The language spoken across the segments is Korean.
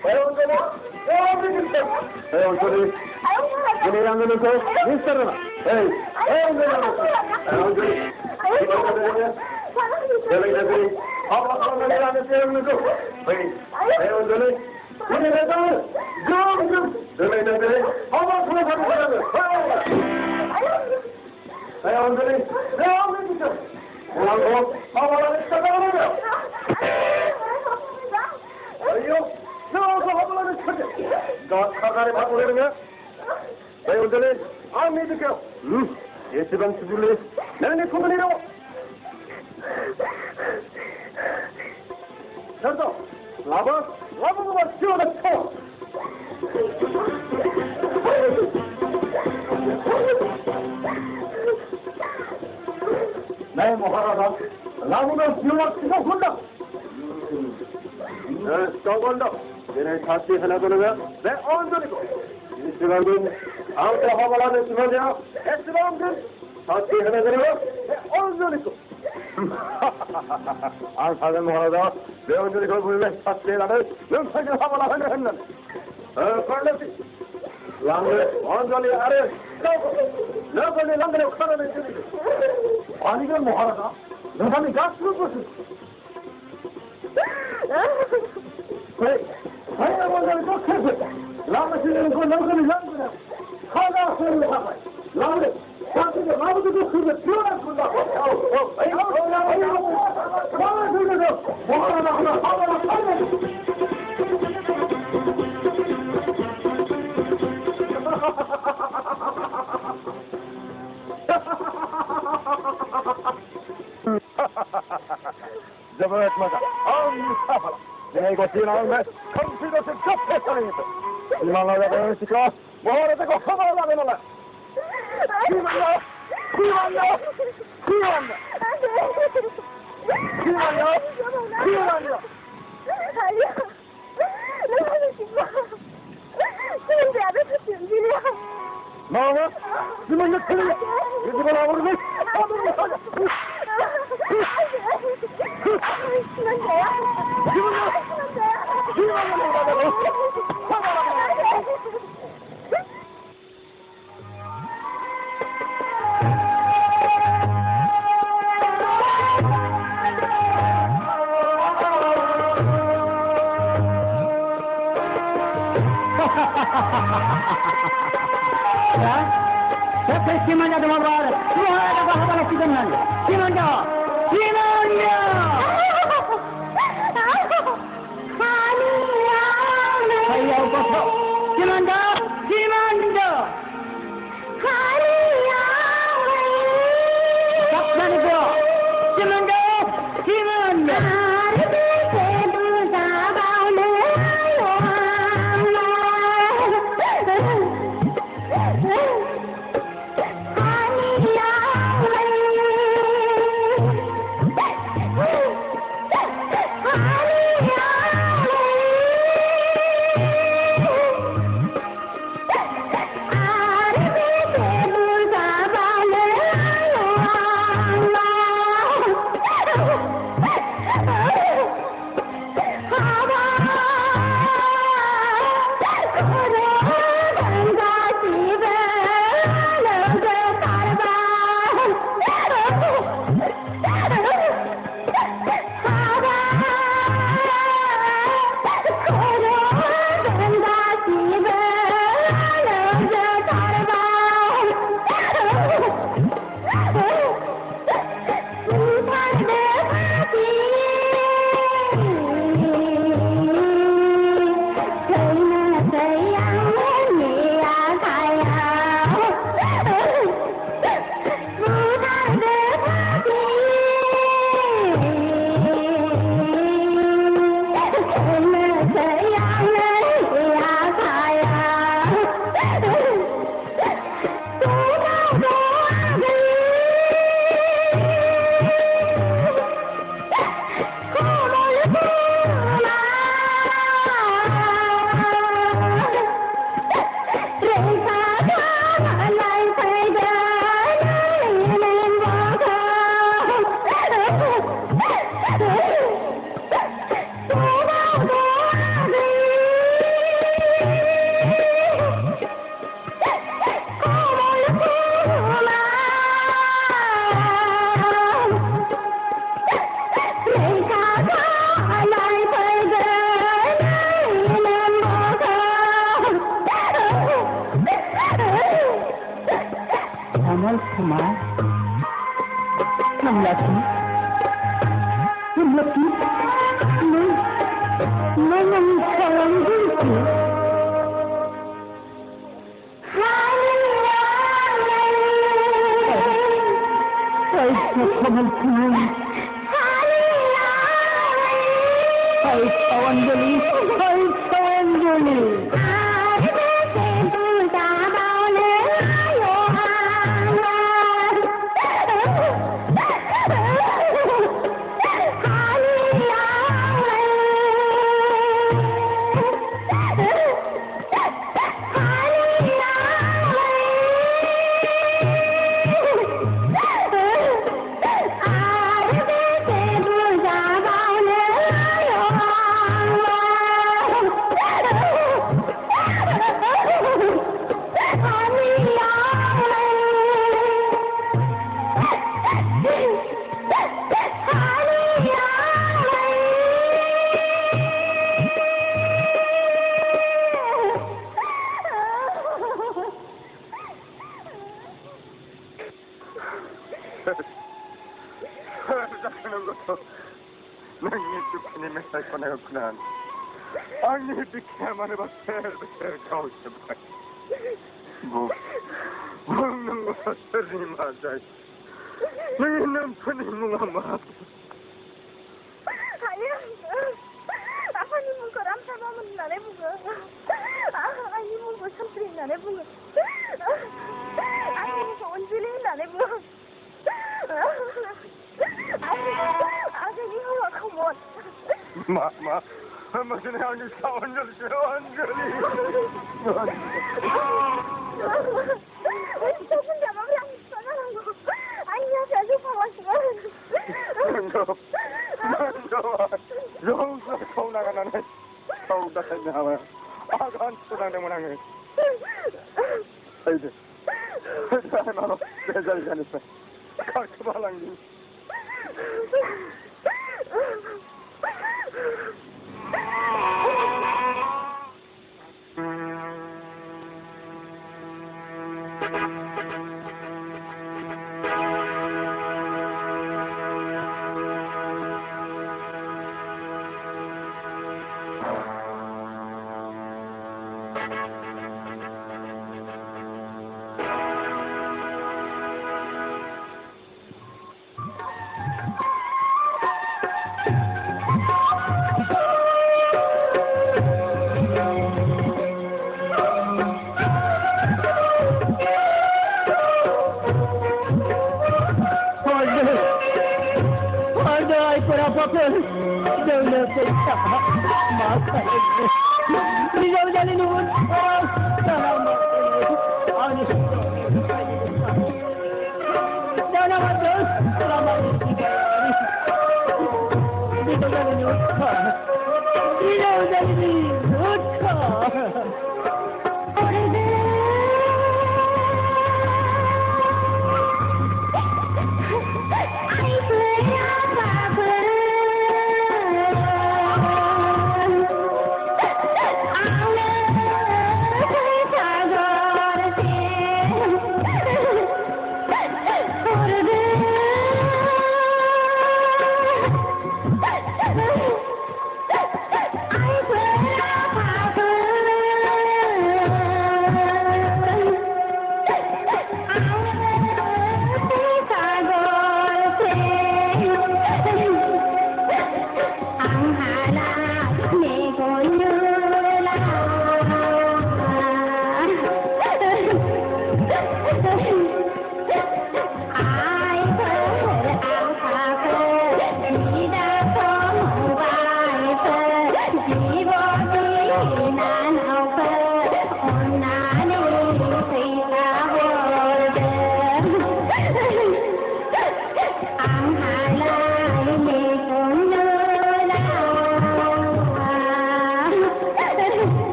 Ini yang dulu tuh, Mister. Hei, 예시방 수줄리 내내 소문이로 저도 라바가 지어놨어 내 모하라다 라바가 지어놨어 혼다 저건다 내내 다시 하나 그러면 내 언제리고 이 시간은 아무도 화발 안 했으면 돼요 Esbamdır. Fatih'ine göre onculuk. Antalya muharada ve onculuk bu ve fatih'ine lütfen havalarını hemen. Kardeşim. Langı onculuk arı. Ne böyle langı kararı ediyor. Anige muharada. Ne zaman gaz mısın? Hayır onculuk çok kötü. Langı sizin bu langı. Hala söyle baba. Langı Sanki Mahmut'u da kırdı, diyorlar burada. Hayır, bana söyledi. Bu arada havada kalmadı. Cevap etmez. Mustafa. Ne gotin almış? Kompüterde çok peşanıydı. İmanlara da çıkar. Bu arada koşamalar benimle. Kimanya! Kimanya! Kimanya! Kimanya! Kimanya! Hayır. Ne konuşuyorsun? Senin bir adet atıyorsun, biliyorum. Ne oldu? Kimanya kırıyor. Yüzü bana vurmuş. Kimanya! Siapa Kimanya dengan berada? Tuhan ada bahagia kita nanti. Kimanya, Kimanya. Saya ubah. Kimanya, Kimanya. Siapa ni dia? Kimanya, Kimanya.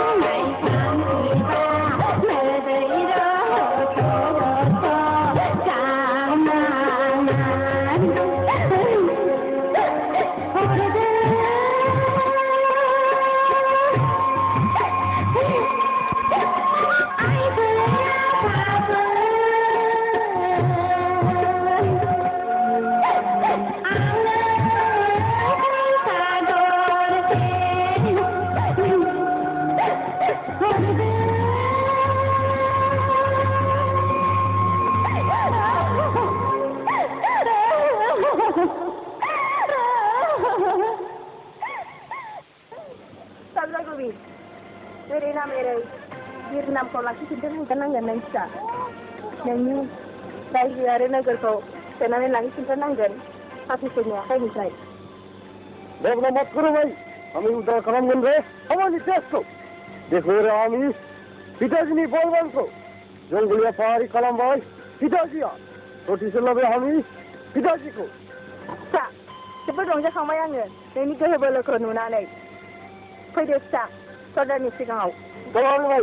नामखौ लाखिफिननो नाजानांगोन नों फिसा नोंनि रायजो आरो नोगोरखौ सोनानै लाखिफिनथारनांगोन साफिफोरनि आखाइनिफ्राय जेब्ला माथुरबाय আমি উদ্ধার খালামগोन रे खामानि टेस्टखौ बेफोरो आंनि पिताजीनि बलबानखौ जंगलिया फाहारि खालामबाय पिताजीया सतीसलाबे आंनि पिताजीखौ फिसा जोबोद रंजाखांबाय आङो नोंनि गोहो बोलोखौ नुनानै फैदो फिसा सरदारनि सिगाङाव खालामबाय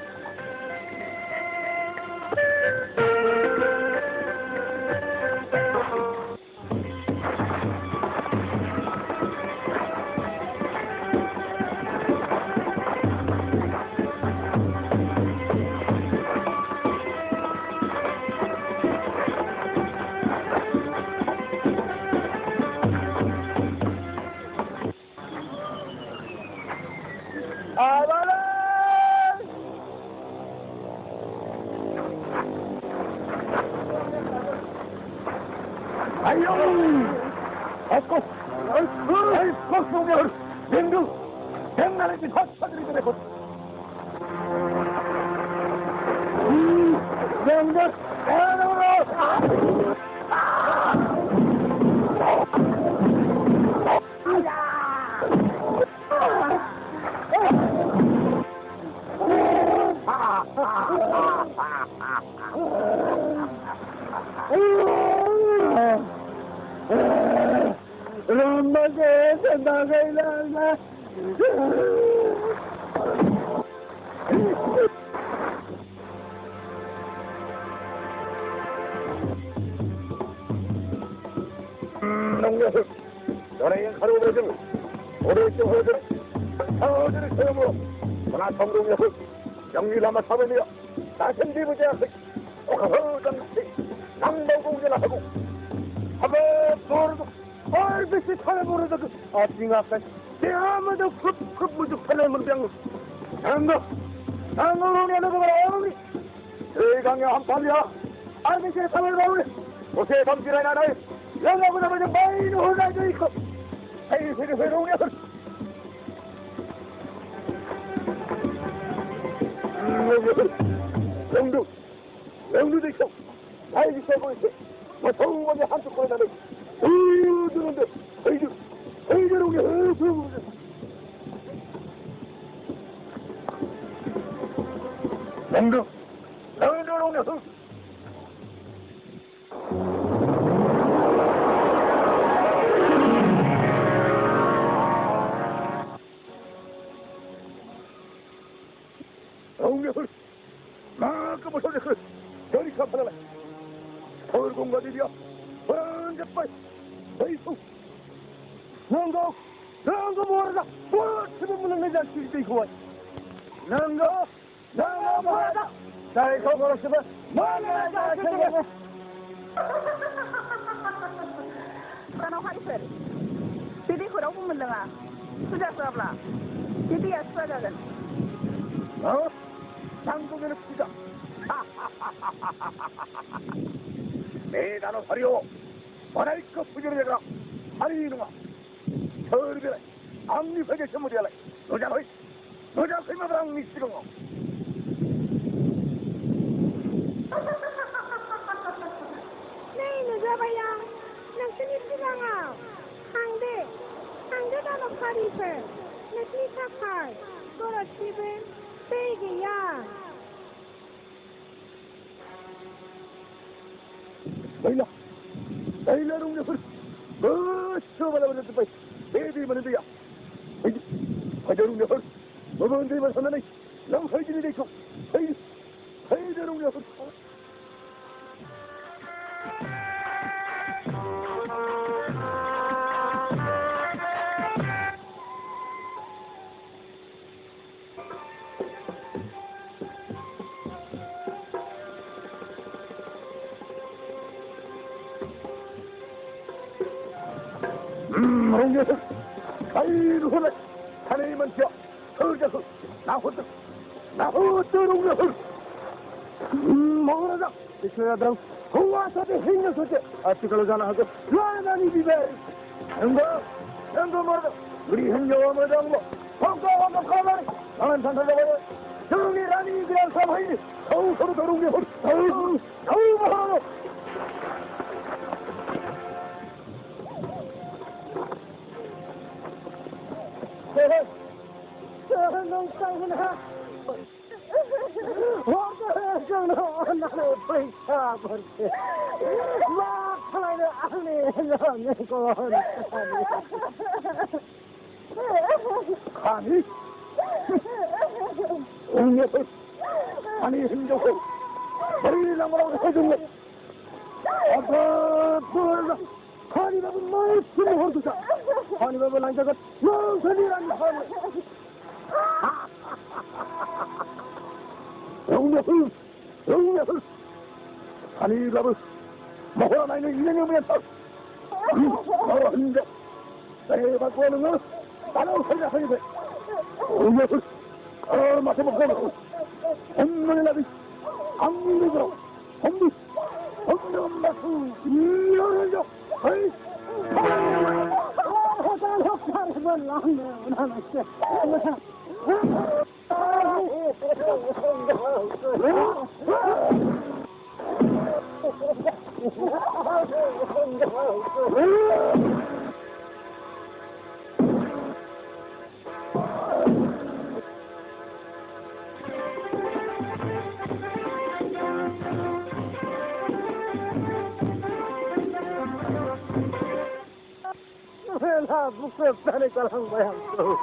너네의 가로우를 오래쯤 허들 상어들을 소용으로 문화 성공력을 영리라마 사범이여 다신 비부제학을 오카허장시 남도공제나 하고 하베 보르도 얼비시 타네 보르도 아징아까 대아무도 흡흡 무죽 타네 문병 상어로니 하는 거라 어머니 대강의 한판이야 알비시의 삼을 마우리 오세 담지라이 나라에 영화보다 먼저 많이 혼나져 있고 세계세계 회로운 녀석 영두도 있어 나에게 세고 있어 뭐 더우면 한쪽 거에 나는 으드는데 의대로운 게 영두로운 녀석 서울공과들이야 번쩍 서이소 너가 뭐하다 집에 문을 내지 않지 이거 너가 뭐하다 나의 거버를 집에 문을 내지 않지 Sana harifar Jadi kau dah pun mendengar Sudah sablah Jadi ya sudah kan 장군의 부자 대단한 화려 원할것 부지런해라 아니 이놈아 서울이라 암리회계 전무리하라 노자노이 마당 미시고 Nei nuja bayang Nangsini silangaw Hangde dano harifar Nasni takar Gora tibin Begiya Laila rumnya coba lawan itu baik. Baby mana dia? Hajar rumnya 어머니만 하면은 영설진이 되고 회의대로 우리가 롱녀석 아이로 흘러 하나님은 저 서울자석 나호떡 롱녀석 먹으러자 이쳐야당 호와서대 행녀석대 아치갈로자나 하고 라나니 비베 행거 말하자 우리 행녀와 머장로 황가왕가 가만히 나는 산타자바에 정리라니 그냥 사마이니 서로 롱녀석 서우 먹으러자 농상이나 와서는 나를 불사 버리게 막 하나는 안에 내고 아니 옹녀들 아니 힘들고 머리를 뭐라고 해줬네 아빠 불러 하니밥은 말씀을 ಹೊರ두자 하니밥은 남자가 영선이라는 하니 영녀들 하니밥은 뭐라 나이는 인연이면서 너한데 내 받고 하는 건 나는 소리가 하게 돼 영녀들 맛에 먹고 엄마의 나비 안민으로 엄청 맛을 이어내죠 어이 호단 혹사를 나오네 나는 나 무섭다니까 한 거야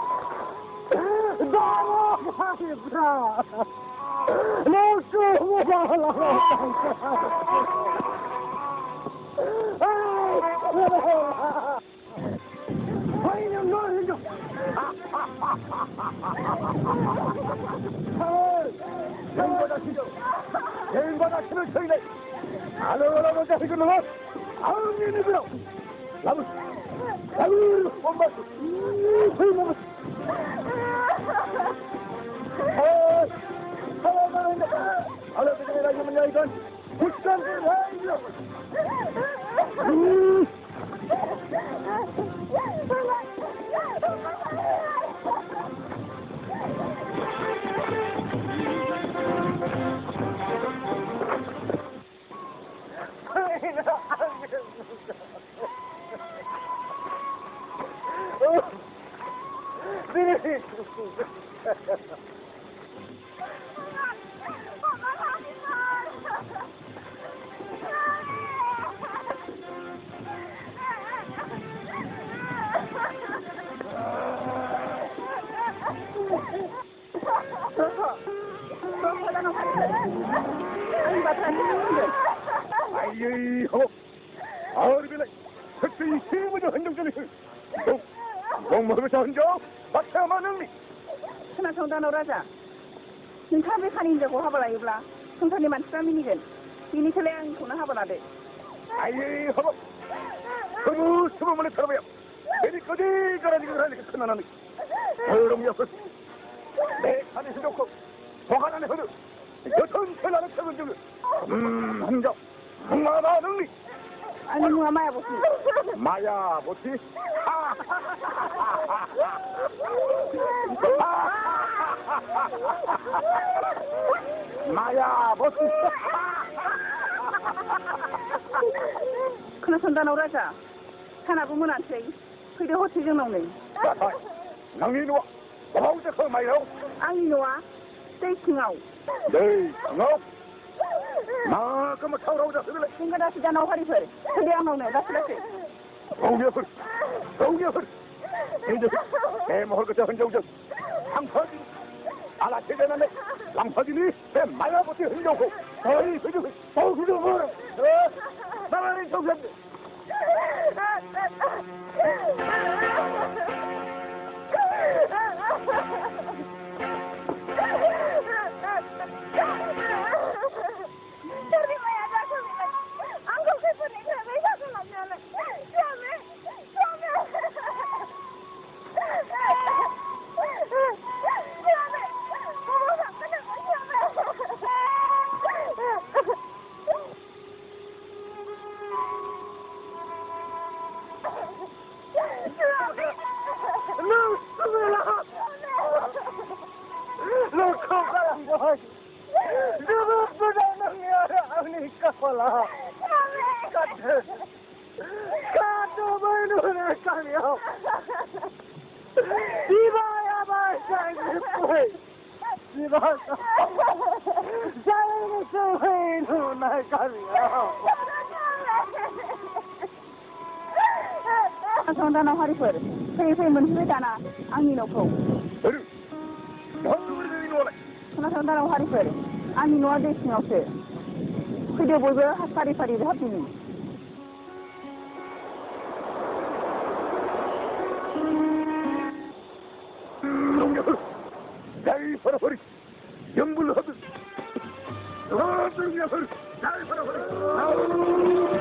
너무 하겠다 너무 아이는 너를 좀 대인보다 힘을 쳐이네 알아보라 자식은 너 아음이니 그럼 나무 엄마 술 먹었어 살아가는데 알아보게 내가 이러면 이건 국산들 아이죠 아이, 아르비나 특별히 세무저 행정전이 목먹으면서 혼자 막혀만 능리 하나 정단하라자 नोंथाङा खानिजों बहाबा लायोब्ला संसारनि मानसिफ्रा मिनिगोन बिनिखौलाय आं संना हाबोलादो 아이, 허벅 수범을 털어봐요 괜히 거지거라지고 그러니까 큰나나는 얼음 옆을 내 간에 해놓고 보관 안에 흐르 여튼 전화는 적은 중 한정 마다 능리 아니 누가 마야 보시 마야 보시 마야 보시 그나 선단하라자 하나도 문한테 그래 호치정 나오네 낭이 누워 뭐하고자 그 마이라고 앙이 누워 떼이팅아우 네 너 마, 그럼 타오라고자 그래 생각나 시잖아 화리설 그래 안 나오네 나스라스 오기어풀 이제 내 먹을 것자 흔적적 상처지 알아채되는 랑파진이 내 말라붙이 흘려고 저리 흘리고 흘려고 나만의 정신 성단한 화리풀, 세이세이문 후회잖아, 악미노코. 성단한 화리풀, 악미노아데 싱어스. 그려 보고 핫파리파리를 합비니. 잘 벌어버리, 연불하듯. 녀석을 잘 벌어버리.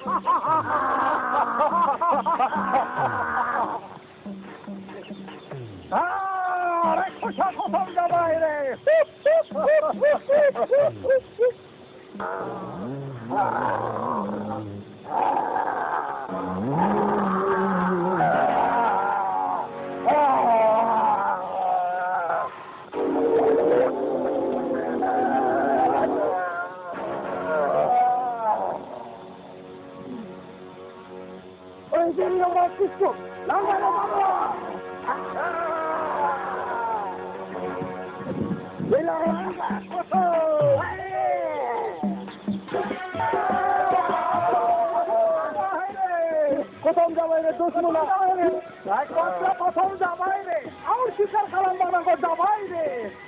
아, 코샤 코성 잡아야 돼. 언제나 맞겠어. 나가라 봐봐. কোথাও যাবাই রে দোষ না কোথাও যাবাই রে আর শিকার কালাম বানাবো যাবাই রে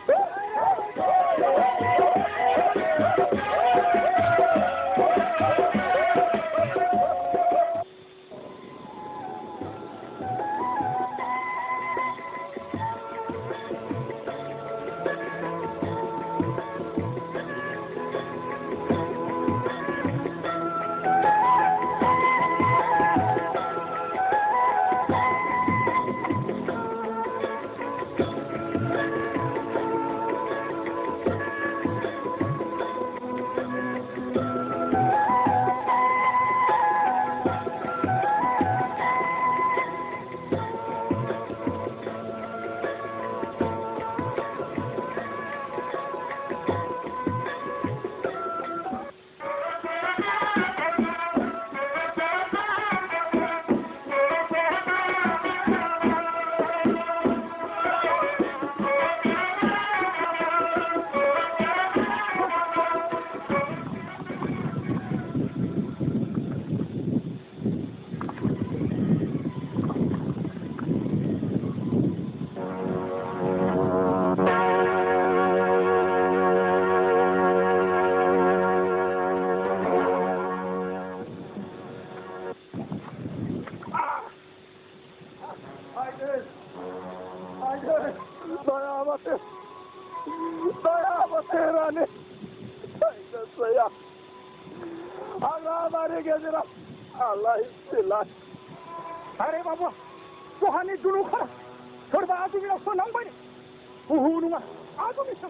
아래 봐봐 또 한이 누룩하라 저러다 아줌이라서 낭바니 우후누마 아줌이서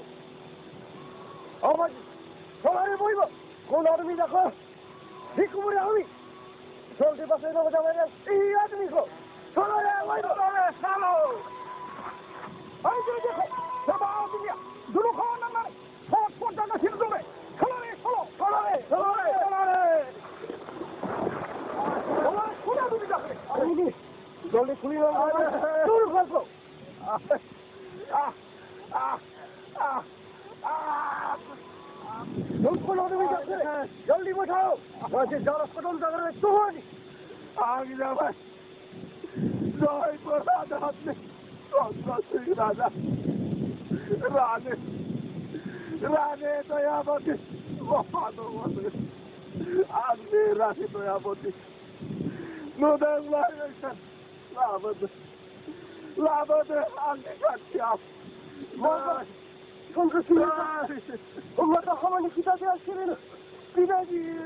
어머니 저 아래 보이고 그 나름이 잡고 뒷구물이 아위 저기 봐서 이러고자마자 이 아줌이고 저 아래 보이고 너네 사로 아이고 이제 저봐 아줌이야 누룩하고 난나네 포장가 힘들어 저러네 저러네 아니, 너네 구이랑 또 갔어. 넌 어디에 갔어? 열리 못하오. 어제 저러 소dom자 그러면 또 하니? 아기자마, 너희 보다 나한테 어떻게 나자? 라네 너야 뭐지? 뭐하노 뭐지? 안돼 라네 너야 뭐지? 너는 말이야, 라버드, 안돼가지야. 뭐가, 손그스니까, 엄마가 가만히 기다려 하시면은, 비다지.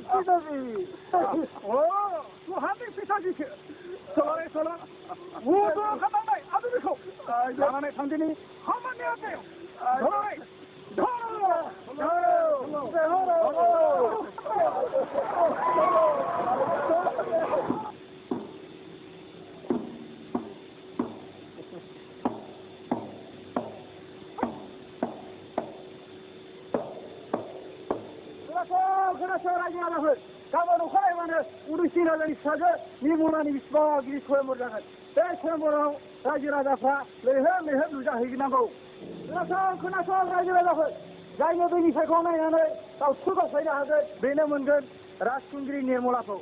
너 한대 비다지. 전화해. 모두 가만히 아들이고, 나만의 상진이 가만히 하세요. 전화해. 그래서 라지나서 가만히 화해만을 우리 시나전이 사저 니모나니 비스바 기리코에 모르다가 대체모랑 라지나다파 레헤 누자 해기나고 그래서 라지나다파 자이너들이 세공나야는 또 수고 서야 하듯 베네문든 라스군들이 니모라고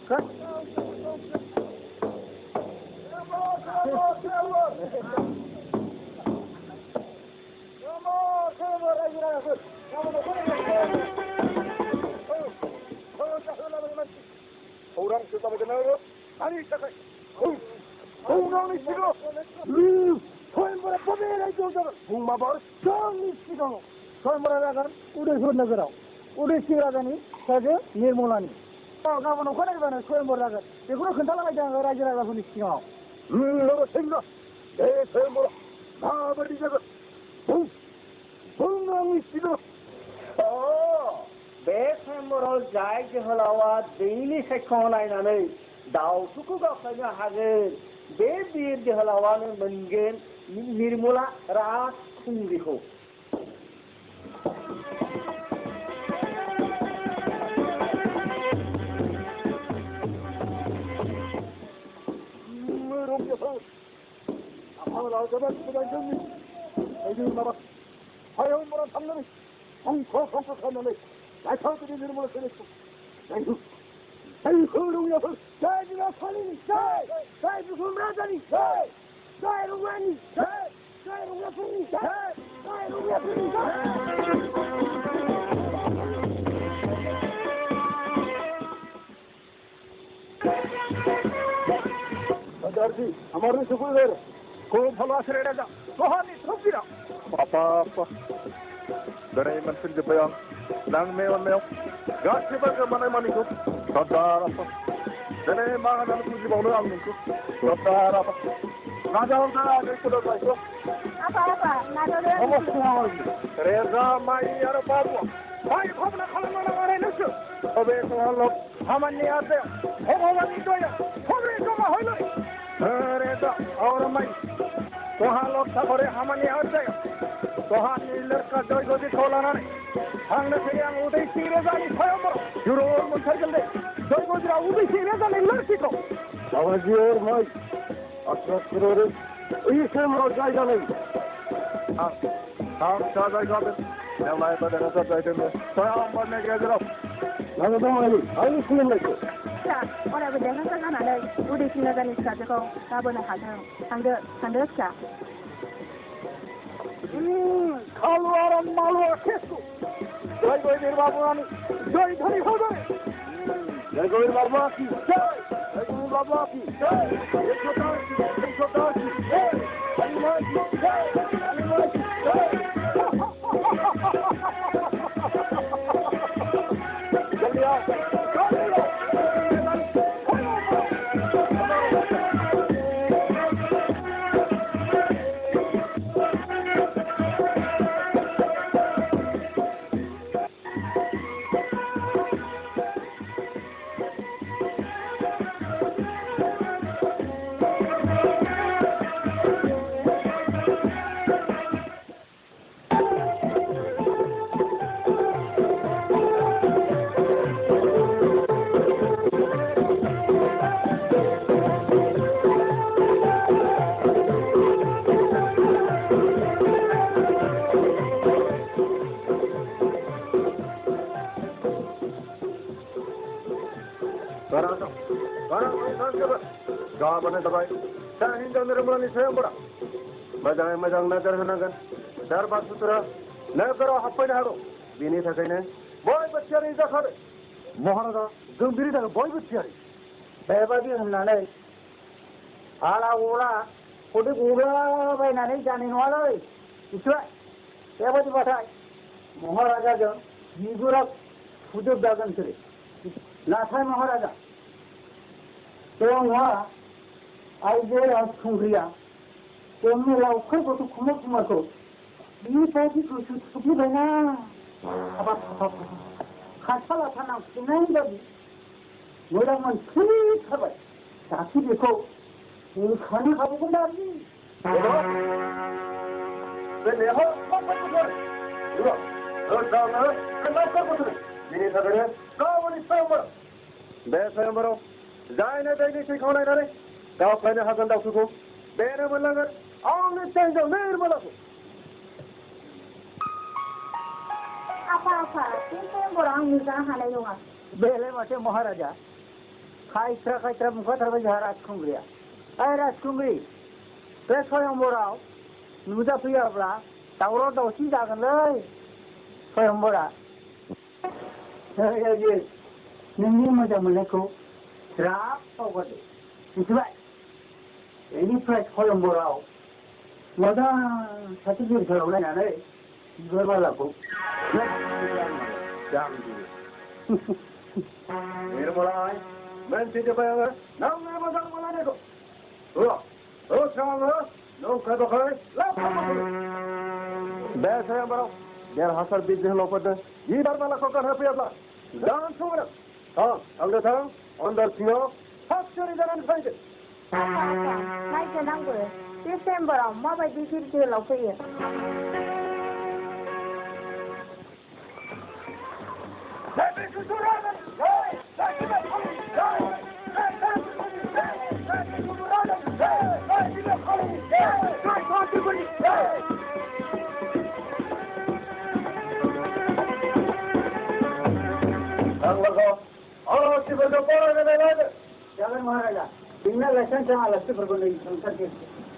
호랑 쓰다가 나고 아니 잠깐 호랑이 싫어 소인보다 뽑아야 되잖아 홍마벌 정이 싫어 소인보다 나가는 우리 손 나가라 우리 시라더니 사저 일몰하니 गाबोन अखानायैबानो स्वयंबर जागोन बेखौनो खोन्थालाबायदों आङो रायजो राजाफोरनि सिगाङाव नोङो सेंग्रा बे स्वयंबरा माबायदि जागोन बुं आंनि सिगाङाव बे स्वयंबराव जाय जोहोलावा दैनि सायख'आव नायनानै दाउथुखौ गावस्रायनो हागोन बे बिर जोहोलावानो मोनगोन निर्मला राजखुंग्रिखौ 하영보라 장면이 펑펑펑펑하면은 나처들이 निर्मला 세냈어. 아이 흐름이어서 자기가 살리니 자이 무슨 라자니 자이 루마니 자이 루마니 자이 루마니 सरदारजी हमारे सुकुल है को भला से रहेगा कहानी थोपीरा apa dari menteri jepang nang meo gasi baga mana maniku sadar apa dari mana dan puji bau ang niku sadar apa naga udah ada itu dah itu apa naga dia reza mai yar babu mai khobna khala mana mare nusu obe ko halo hamanni ate hoban doya hobre joma hoilo reza aur mai तो हाँ लोग सफरे हमने आ जाए तो हाँ नीलर का जोई गोदी खोलाना नहीं हमने फिर यहाँ उधर सीरे जानी खाया मरो यूरोप मुंशर जल्दे जोई गोदी रा उधर सीरे जानी लड़की को आवाज़ और माई अच्छा करोरे इसे मरो जाएगा नहीं हाँ जाएगा बस मैं लाए तो देखा सब जाएगा मैं तो हम मरने के जरा ना तो मारी आई सुन ले 자, 오늘 그 내가 생각나는 우리 신나자니 가지고 가보는 하장 상대 자. 칼와라 말와 캐스코. 저희 거기 바보라니. 저희 돈이 호도네. 저희 거기 바보라키. 저희 거기 바보라키. 이초다시. 아니마키. गाबोन दबाय दा हिनजाव निर्मलानि स्वयंबरा मोजाङै मोजां नोजोर होनांगोन सोरबा सुथुरा नोगोराव हाबफैनो हागौ बेनि थाखायनो बयबो थियारि जाखादो महाराजा जों बिनि थाखाय बयबो थियारि बेबायदि होननानै आला उला खदै गलाबायनानै जानाय नङालै मिथिबाय बेबायदिबाथाय महाराजाजों बिगुरा फुजोबजागोन बिसोरो नाथाय महाराजा जोंहा आइजो राजखुंग्रिया जोंनि लावखार गथ' कुमार कुमारखौ बेबायदि गोसो थुग्लिबायना खाथा लाथा नांफिननाय बायदि मोजां मोनफैथारबाय दासो बेखौ होखानो हाबावगोन दा बे स्वयंबराव जायनो दैनि थैखौ नायनानै गावस्रायनो हागोन दाउथुखौ बेनो मोनलांगोन आंनि हिनजाव निर्मलाखौ आफा बे स्वयंबरा आं नुजा हानाय नङा बेलाय माथो महाराजा खायथ्रा बुंखाथारबाय जोंहा राजखुंग्रिया ओइ राजखुंग्रि बे स्वयंबराव नुजाफैयाब्ला दावराव दावसि जागोनलै स्वयंबरा नोंनि मोजां मोननायखौ ज्राब बावगारदो मिथिबाय बेनिफ्राय स्वयंबराव मोजां सासे गिरसाराव नायनानै बिबार बालाखौ Nirmala mensen te brengen, nou weer wat aan mijn nek. Terug, nou kan toch uit, laat me. Bij zijn bro, der hasar bijzonder lopen. Hier daar maar kan heb je dat. Dan zoeken. Al dat aan, onder tio, factory daar aan het Mai ke nang go. December ma ba di sir ke lo pe. Jangan Maharaja. Tinggal lesson sama lesti berguna di sangat kecil.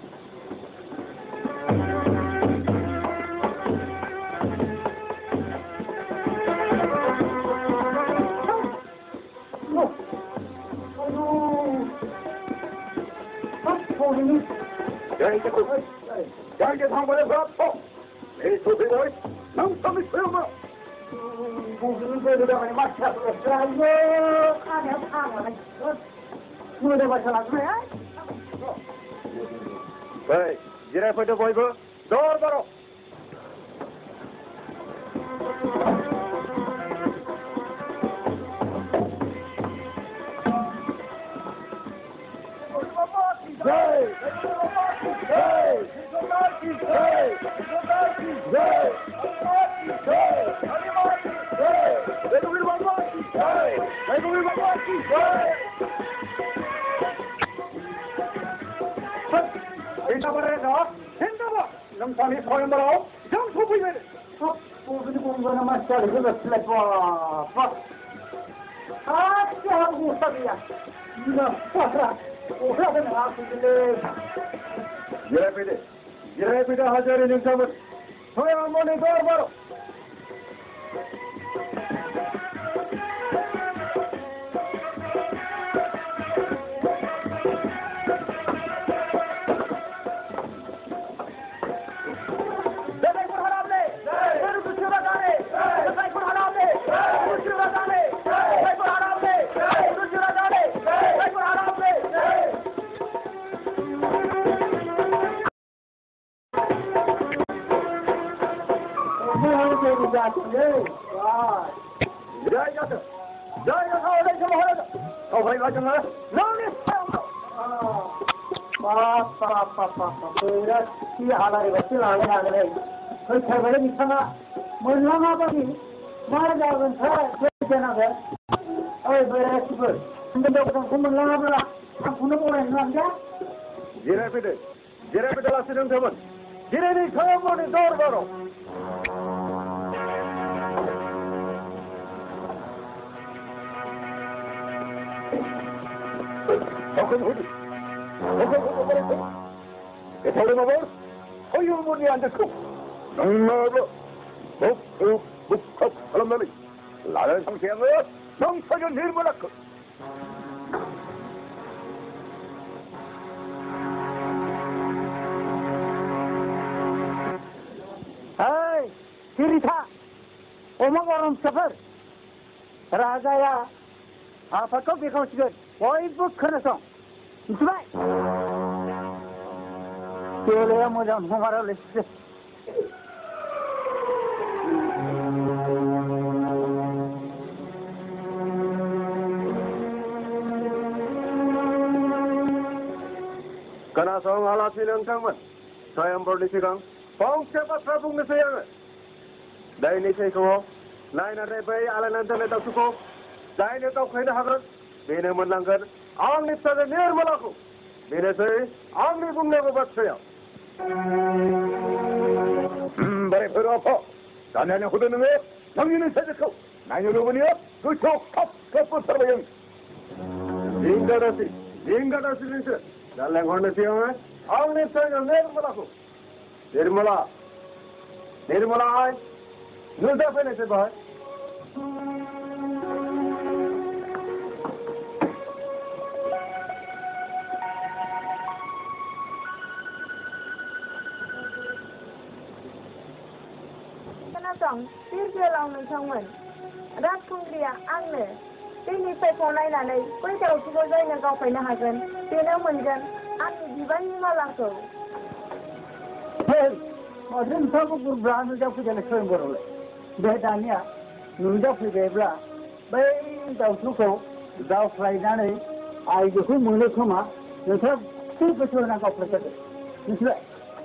Jangan kita boleh berapa? Ini sudah boleh. Nampak semua. Mungkin saya sudah macam Australia, ada. Sudah masalah saya. Baik, jirai pada boy ber, dor baro. Kita berada, hendak nampak soal berau, jangan subuh ini. Bukan masalah juga selepas. Apa aku sahaja? Tidak pasrah. Orang yang aku pilih. Jirai peda hajar ini sama. Saya mau negor baru. Hal ini betul ada. Saya balik di sana, mana apa ni? Mana jalan saya jangan ada. Oh, beres beres. Anda dah pun mana mana? Aku nak orang nak dia. Jirai peda lah sedang teman. Jirai ni kau mau ni dor baru. Okey. Kita boleh mabur. Ayo murni anda kau. Nampak. Buk. Alam balik. Lain sang siang ni, sang saja Nirmala kau. Hai, Sirita. Omong orang safar. Raja ya. Apa kau berkau sikit? Woi buk kena song. Cuba. Boleh mudah hamaरा list. Karena soal halat silang kaman, saya berdi siang. Pong cepat sabung ni saya. Dah ini saya kau. Lain ada bayi ala nanti ada suku. Lain itu kau kena hagar. Bina melanggar. Ang ni sada Nirmala ko. Bina saya. Ang ni bunga ko bat saya. Bare pero apa? Tanya ni hudan ni. Tangi ni saya kau. Nanya lu ni apa? Tu cok kap terbayang. Hingga dasi ni saya. Dalam orang ni siapa? Ang ni saya Nirmala ko. Nirmala ay. Nul dah pernah sebab. Song, sir ke long ni chong men. Rat khung dia ang le. दैनि सायखौ नायनानै बै दाउथुखौ जायनो गावफैनो हागोन बेनो मोनगोन आंनि बिबारनि मालाखौ। माथो नोंथाङाबो गुरब्रा नुजाफैदों स्वयंवरावलाय। बे दानिया नुजाफैबायब्ला बै दाउथुखौ गावफ्रायनानै आइजोखौ मोनो खोमा नोंथाङा एसे गोसो होना गावफ्रायथारदो मिथिबाय।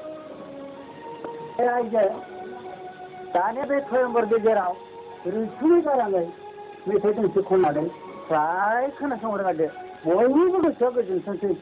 आइजो दानिया बे स्वयंवर गेजेराव रैसुमै गाराङै मेथाइ दोंसे खननानै फ्राय खोनासंहरगारदो बयनिबो गोसोआ गोजोनथोंसै।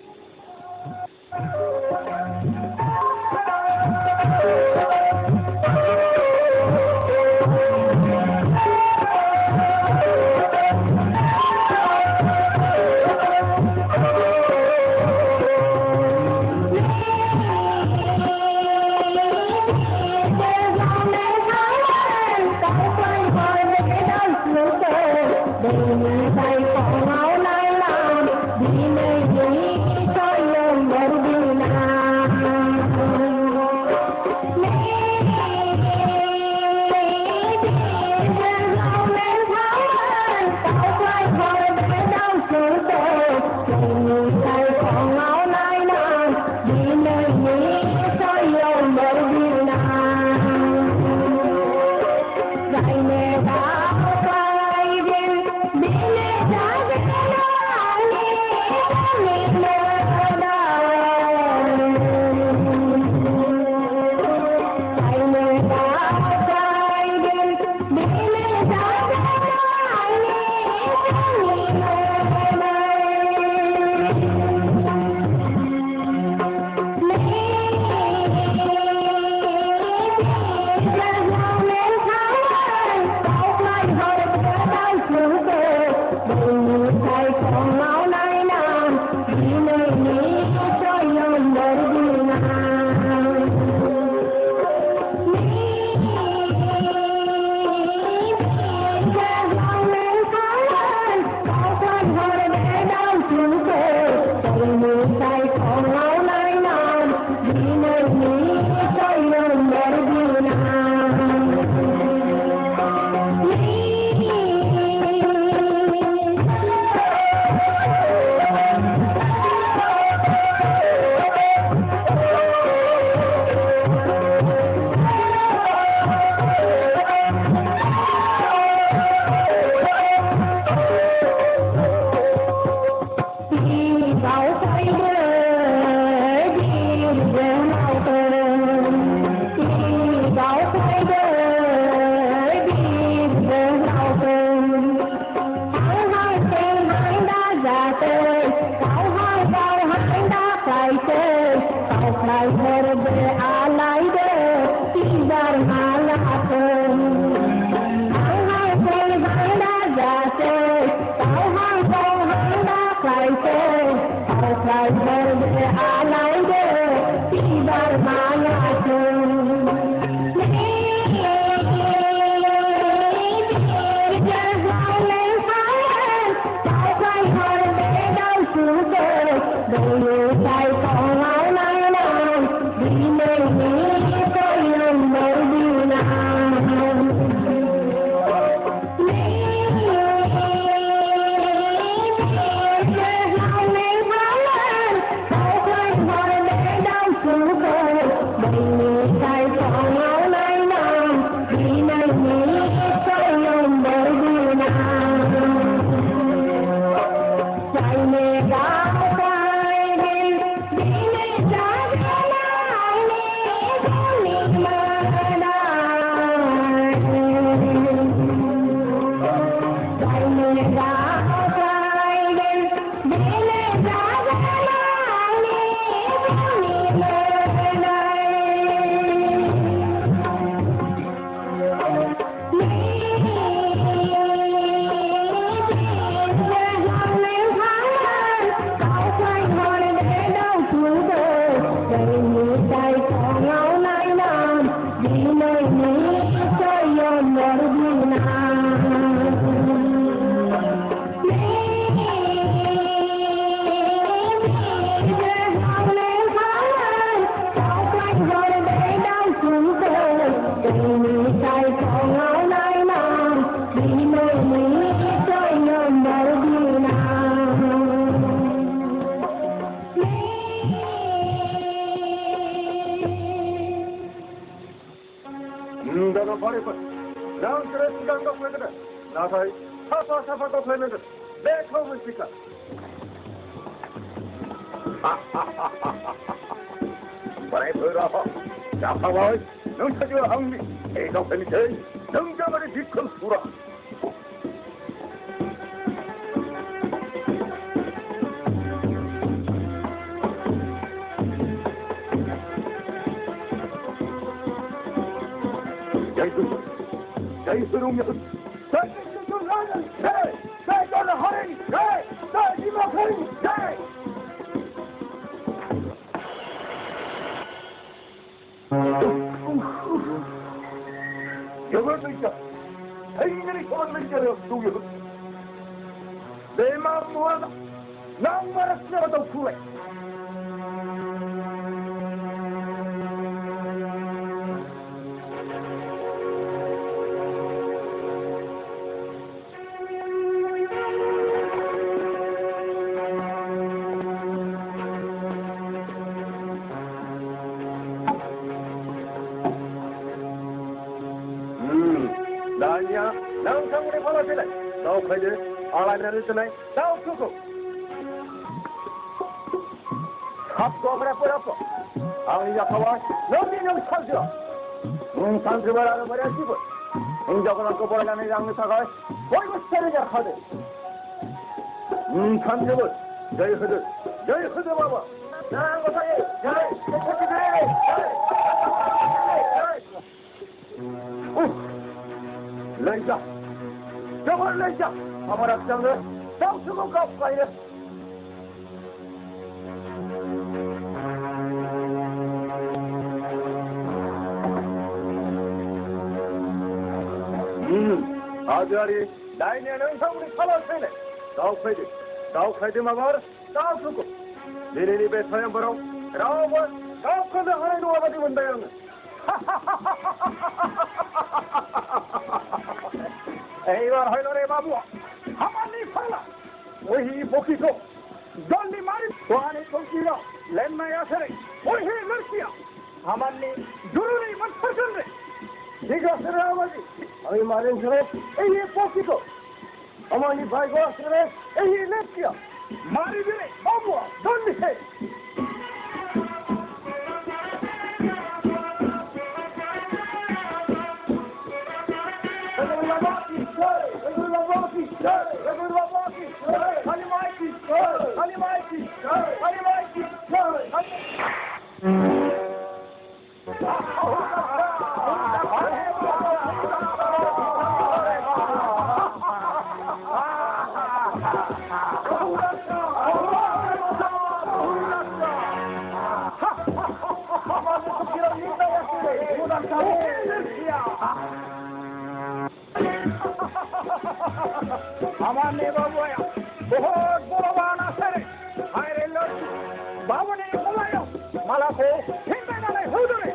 당당당 왜그래 나사이 사파사파도 되는데 내 처음은 지까 말해 보라 자파와 능차지와 항미 대덕팬이 제일 능자만의 비큰 수라 야이스롱이야 야이스롱이야 야이스롱이야 하랭이 야이스롱이야 여걸도 있다 행인들이 저만을 기다려 누구야 내 마음 모아라 낭만을 쓰려도 후회 나냐 나상군의 바라지네 나오카이들 알아내는 전에 나오쿠고 합도하거나 뿌렸고 아이야카와 너비령 살지라 산수발 하는 말이야 집을 행적을 안고 보라가는 양사가 보이고 스타르냐 하들 산적을 여기 흐들 봐봐 나한 것사이 렌자 저걸 렌자 아마락장을 나우수고 가까이래 아주아리 나이네는 성우리 살아서네 나우카이드 마마르 나우수고 니네니 베타양 버럭 라오번 나우카드 하나도 와가지고 온다양 에이와 하이너레 바부와 하만니 살라 오히 보키소 dolli 마리 와니 공기로 렘마야세레 오히 르시야 하만니 두루니 만타전레 네가 쓰라와지 아이 마른 서레 에이 보키소 하만니 바이고 서레 에이 르시야 마리비레 바부와 dol리세 हमारे बाबूया बहुत बड़ा बाना सरे हायरे लोग बाबू ने बोलायो मला को हिंदे नाले हुदरे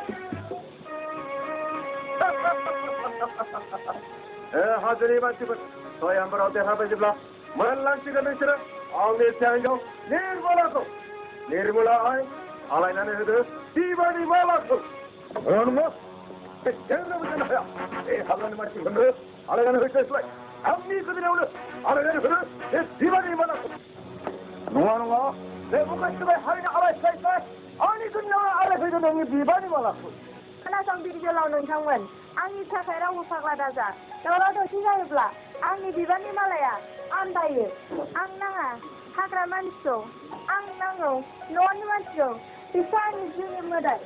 हाजरी बात पर तो यहाँ पर आते हैं बजबला मन लांची का निश्चय आगे चाहेंगे निर्मला आए आलायना ने हुदरे दीवानी वाला को रोनमा 제대로 보잖아요. 하나님 말씀 건데 알아가는 걸 했어요. 아무리 그들이 오늘 알아가는 거를 내 뒤바리 많았고. 농아농아 내 목가 있으면 하나님 알아서 있어. 아니 그냥 알아서 이거 너무 뒤바리 많았고. खोनासं बिरजलाव नोंथांमोन आंनि थाखाय रावबो फाग्ला दाजा दावराव दावसि जायोब्ला आंनि बिबारनि मालाया आन्दायो आं नाङा हाग्रा मानसिखौ आं नांगौ न'नि मानसिखौ बिसोर आंनि जिउनि मोदाय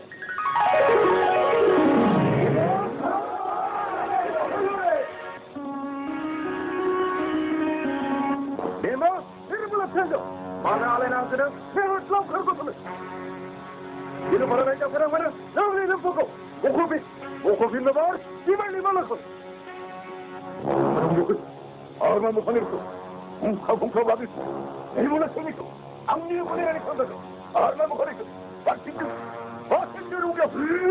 Mana alay namsını mevcut lav kırgısını. Yine bana ben yapıram bana. Ne yapayım bu? Oku filmi var. Dimenli balıksın. Anam yok. Ağırma mı sanırsın? Bunka vardır. Elbuna sanırsın. Anlıyor bunu yani sanırsın. Ağırma mı sanırsın? Bak şimdi. Bak şimdi ruga.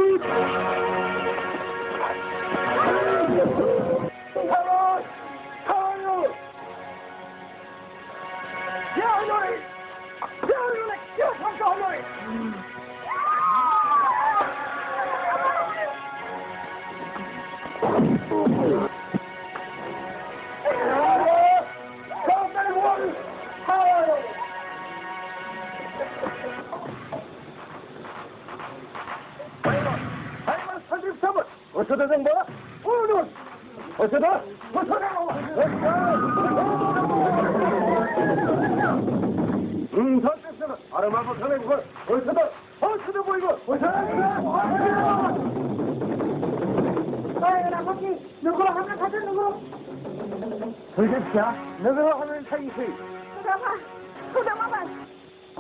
Hayır. Hayır. Ya Nuri! Ya Nuri! Ya Sanka Nuri! 어쩌다 된 거야? 어쩌다? 설득서는 아름아 못하는 걸 어쩌다 보이고 아이고, 나머지 누구로 하면 사자, 누구로? 도대체 누구로 하면 사이지? 소장만.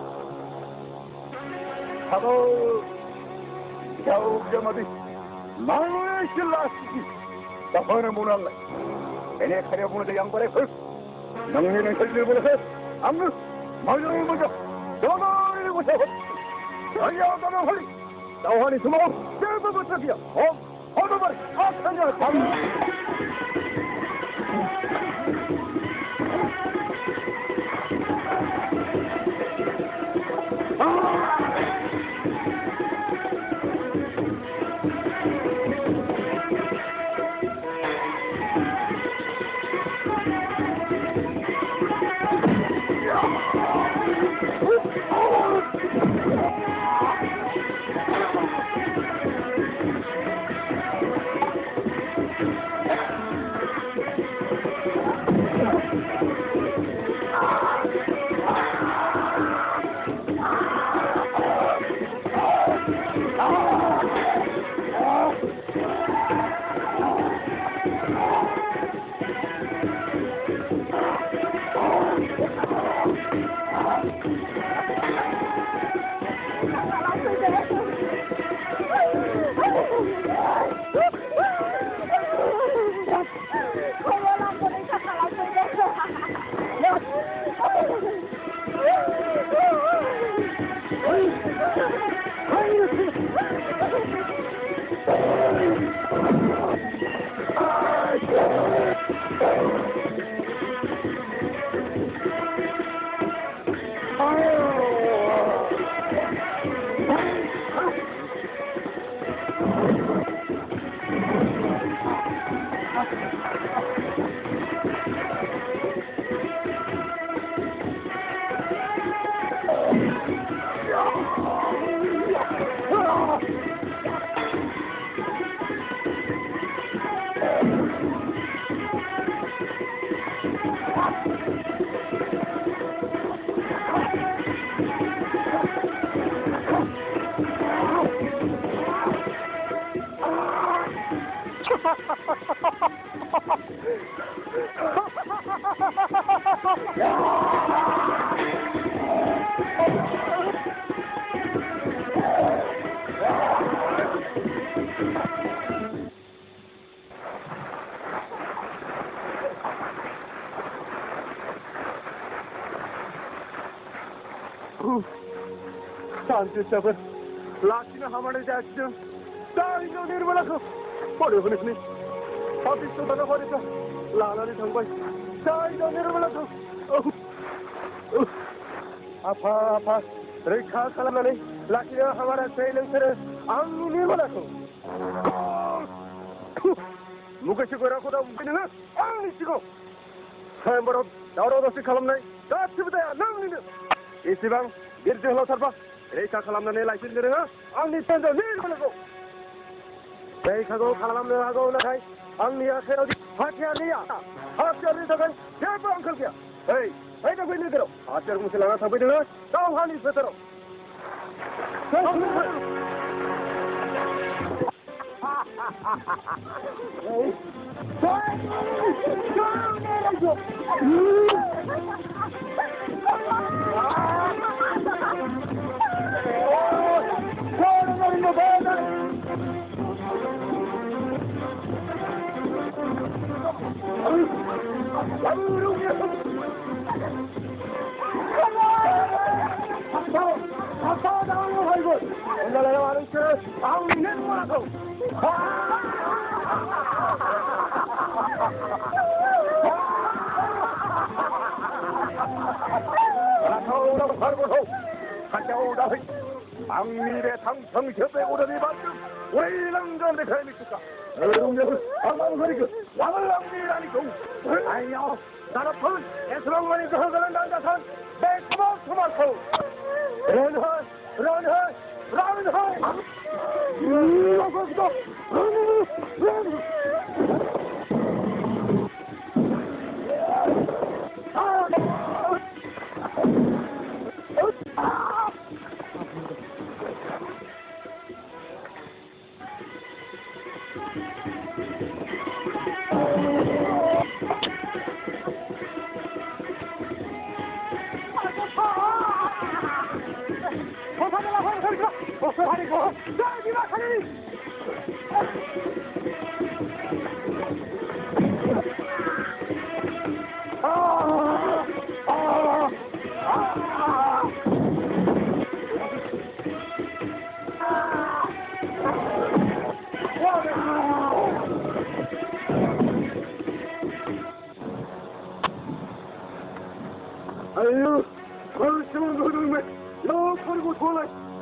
바로 겨우겨마디 망의 신라시기 나번에 못할래 내내 가려보는데 양반의 걸 명리는 혈질 보내서 암루 마정을 먼저 너너를 보세요 아야가면 헐리 나환이 수마오 셀버부터기야 어너발이 아타냐 शांति लाठी में हमारे जाते सारी जो निर्मला को बड़े होने सुनी ऑफिस तो बना बड़े का लाला ने थंग भाई सारी जो निर्मला को apa रेखा कलम ने लाठी में हमारा सैलन से आंग निर्मला को मुझे शिकोरा को तो मुझे ना आंग Shikoh saya baru daur dosi kalam nai dah sebetulnya nang ni isi bang dirjah lo sarpa Reika खालामनानै लायफिननो रोङो आंनि पेन्टआव निर्मलाखौ रेखाखौ खालामनो हागौ नाथाय आंनि आखायाव हाथियार गैया हाथियारनि थाखाय जेबो आंखाल गैया फैदो फै नोगोराव हाथियार गंसे लाना थांफै नोङो दावहानि फोथाराव angmire 당청 협회고전이 만든 외랑전대 가야니까 여러분들 아망거리고 왕을 낭비라니까 아니요 나라풀 애스랑만이 그거는 난다산 매크막 토마토 런헐 어서 자, 니마 하니! 아유, 벌써는 너는 여 버리고 돌아.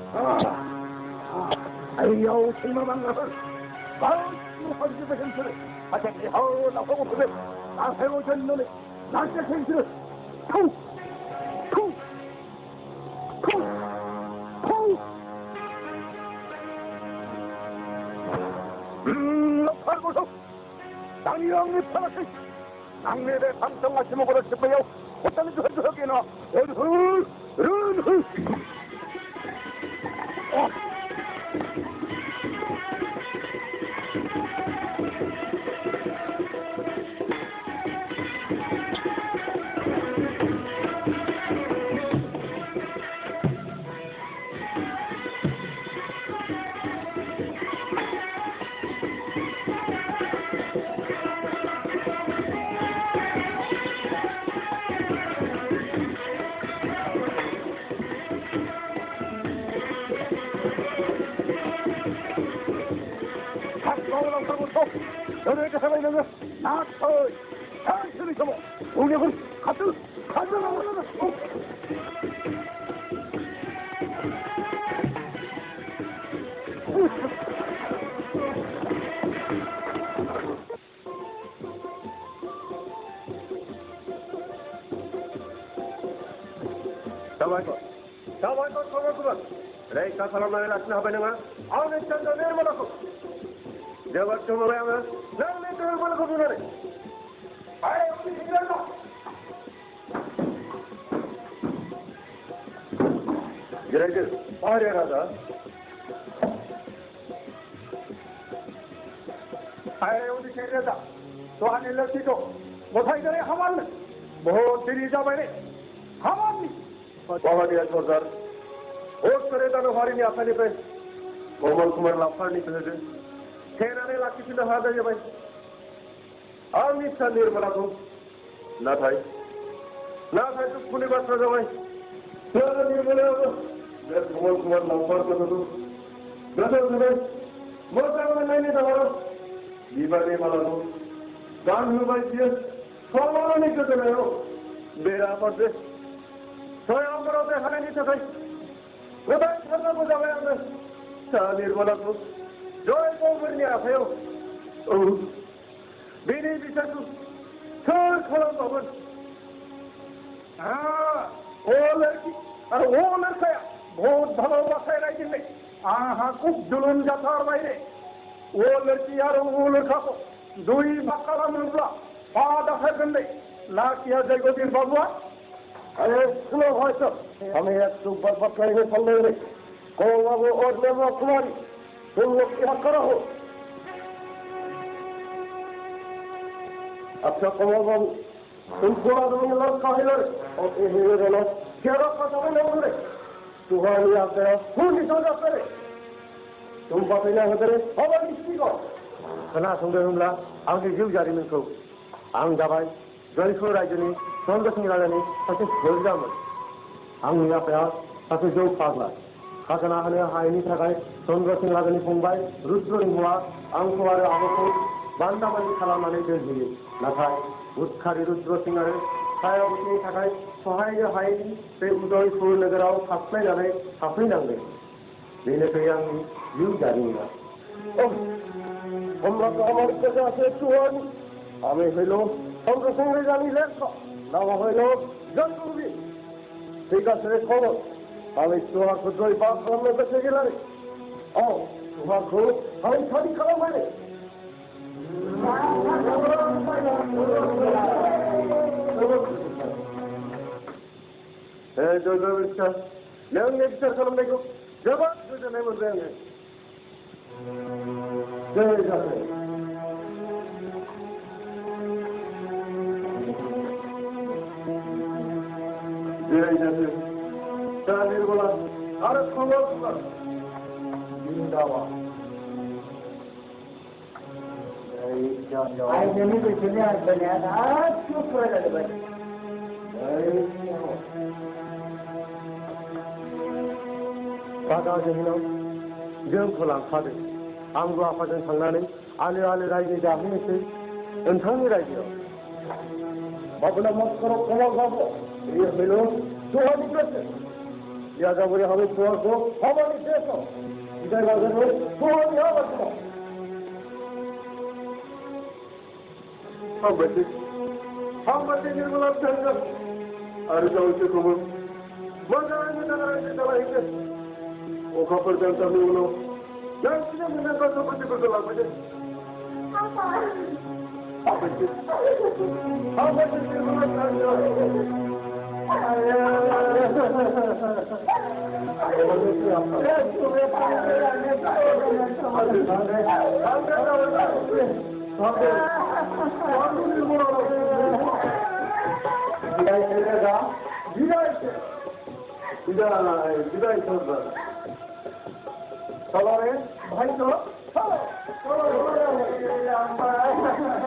아유, 정말 나를. 아유, 하지마 행실을. 아저씨, 아우, 나 하고 그래. 나 해오던 놈의 날짜 행실을. 콩, 콩, 콩, 콩. 너 팔고서 땅이 양리 팔았지. 낭내대 삼성같이 먹으러 싶어요. 어떤 저기나 어르 너네가 살아있는 건 나처 당신이 좀 동력은 가져가고 Tawaiko, tawaiko. Mereka kalau mereka nak berenang, awak cakap mereka mana kau? Jawab cuma mereka, nak mereka mana kau berenang? Ayo, kita nak. Jadi, apa yang ada? Ayo, kita ada. Tuhan ilah itu, mutai dari hamal, mohon diri jawab ini, hamal ni. Bawa dia sorgar. Os करे दानो हारी ने आसानी पे कोमल कुमार लाफार निकले थे खेना ने लाकी चिन्ह हाथ है भाई आम निश्चय निर्मला को ना भाई तो पुणे बात कर भाई ना निर्मला को जब कोमल कुमार लाफार को तो ना तो भाई मोटा में नहीं दबाओ दीवार ने माला को दान हुआ भाई जी कोमल ने क्यों तो नहीं हो बेरा पर से तो यहाँ पर होते खाने नहीं था Udah, kita mau jalan yang salir malam tu, joy kau beri apa yo? Oh, bini bisa tu, cakap kalau bagus. वो लड़का बहुत भला हुआ है राइट में हाँ कुछ जुलूम जाता और भाई वो लड़की यार वो लड़का को दुई मक्काला मिलवा पादा है गंदे ला किया जाएगा दिन बाबुआ अरे सुनो भाई साहब हमें एक सुपर पकड़े में चल रहे कौन वो और मैं वो कुमारी तुम लोग क्या करो हो अच्छा कौन बाबू तुम थोड़ा तुम्हें लड़का है लड़े और ये बोलो क्या रखा था मैं बोल रहे तुम्हारी आप तेरा पूरी सोचा करे तुम बातें ना होते रहे हमारी किसी को कना सुंदर हमला आगे जीव जारी में को आंग जाबाई जयसो राजनी sonda singalani pasti berjalan. Ang niya paya pasti jauh pagla. Kakana hanya ini terkait sonda singalani pungbai rutro hingga ang kuare aku banda bandi kalamane jadi. Nakai utkari rutro singare saya uti terkait sohaya ini pe udoi sur negarau kaplai jane kaplai nangge. Ini peyang yu jarinya. Oh, हमरा तो हमारे प्रजा से चुहान हमें हेलो हम तो संगे जानी लेकर नाम है लोग जल्दी ठीक है खबर हमें चुहान को दो बात हमने बच्चे के लाने ओ चुहान को हमें खाली खड़ा मारे जो विचार लेंगे विचार करने को जवाब जो नहीं मिल रहे हैं जय जय जय जय तालीर बोला अरे खबर 나와. 아이 재미도 중요한 거냐? 다 추억을 봐. 바다 재미는 정포랑 파들 아무도 아파전 장난은 알레 라이즈가 하면서 은탕이 라이즈요. 마블라 먹도록 고마워하고 이 회는 좋아하는 것을 야자부리 하면 좋아서 가만히 있어서 이달 가서는 좋아하니 하겠구나. 한 번째 일본 앞장가 아르자올 때 그물 먼저 나가라 이제 오카 퍼센트 누구로 야 그냥 문장 가서 버티고 들어가고 이제 아버지 일본 앞장가 이다이 선수. 사람의 많이 더.